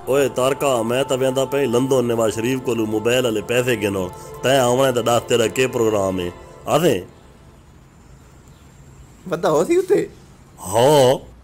ओए तारका मैं तो वेंदा पे लंदन नवाज शरीफ को मोबाइल वाले पैसे गिनो तैं आवणे तो दस तेरा के प्रोग्राम है आधे ਬੰਦਾ ਹੋ ਸੀ ਉੱਤੇ हाँ